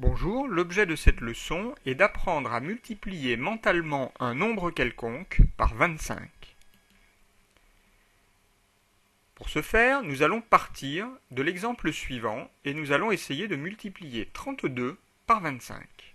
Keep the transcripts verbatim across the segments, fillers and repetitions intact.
Bonjour, l'objet de cette leçon est d'apprendre à multiplier mentalement un nombre quelconque par vingt-cinq. Pour ce faire, nous allons partir de l'exemple suivant et nous allons essayer de multiplier trente-deux par vingt-cinq.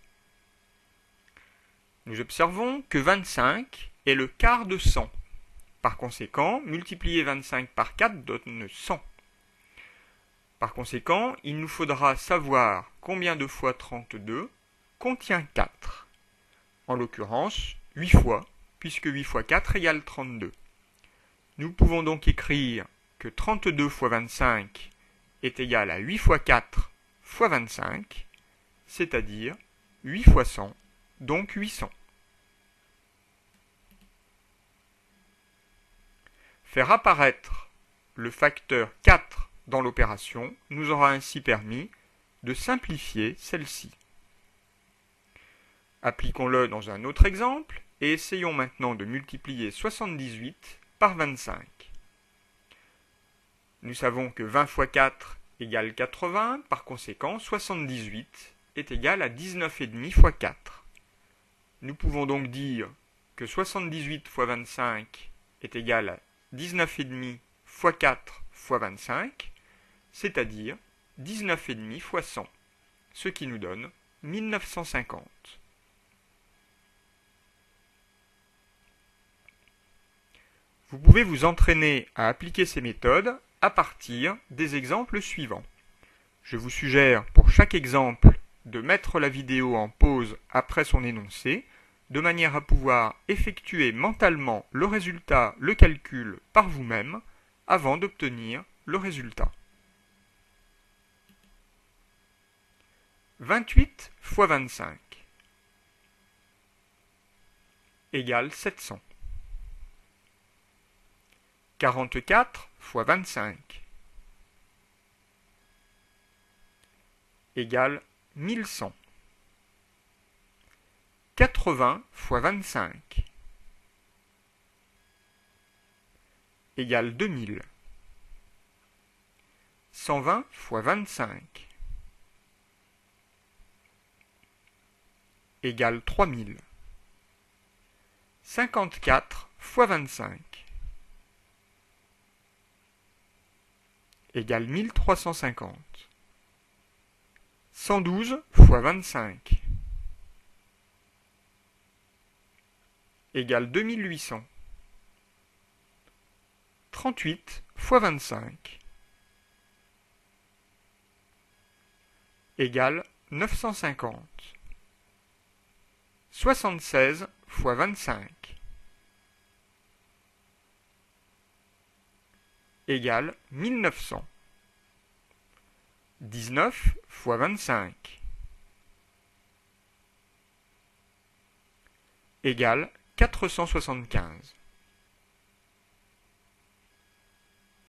Nous observons que vingt-cinq est le quart de cent. Par conséquent, multiplier vingt-cinq par quatre donne cent. Par conséquent, il nous faudra savoir combien de fois trente-deux contient quatre. En l'occurrence, huit fois, puisque huit fois quatre égale trente-deux. Nous pouvons donc écrire que trente-deux fois vingt-cinq est égal à huit fois quatre fois vingt-cinq, c'est-à-dire huit fois cent, donc huit cents. Faire apparaître le facteur quatre dans l'opération nous aura ainsi permis de simplifier celle-ci. Appliquons-le dans un autre exemple et essayons maintenant de multiplier soixante-dix-huit par vingt-cinq. Nous savons que vingt fois quatre égale quatre-vingts, par conséquent soixante-dix-huit est égal à dix-neuf virgule cinq fois quatre. Nous pouvons donc dire que soixante-dix-huit fois vingt-cinq est égal à dix-neuf virgule cinq fois quatre fois vingt-cinq, c'est-à-dire dix-neuf virgule cinq fois cent, ce qui nous donne mille neuf cent cinquante. Vous pouvez vous entraîner à appliquer ces méthodes à partir des exemples suivants. Je vous suggère pour chaque exemple de mettre la vidéo en pause après son énoncé, de manière à pouvoir effectuer mentalement le résultat, le calcul par vous-même, avant d'obtenir le résultat. vingt-huit fois vingt-cinq égale sept cents. quarante-quatre fois vingt-cinq égale mille cent. quatre-vingts fois vingt-cinq égale deux mille. cent vingt fois vingt-cinq égale trois mille. cinquante-quatre fois vingt-cinq égale mille trois cent cinquante. cent douze fois vingt-cinq égale deux mille huit cents. trente-huit fois vingt-cinq égale neuf cent cinquante. soixante-seize fois vingt-cinq égale mille neuf cents. dix-neuf fois vingt-cinq égale quatre cent soixante-quinze.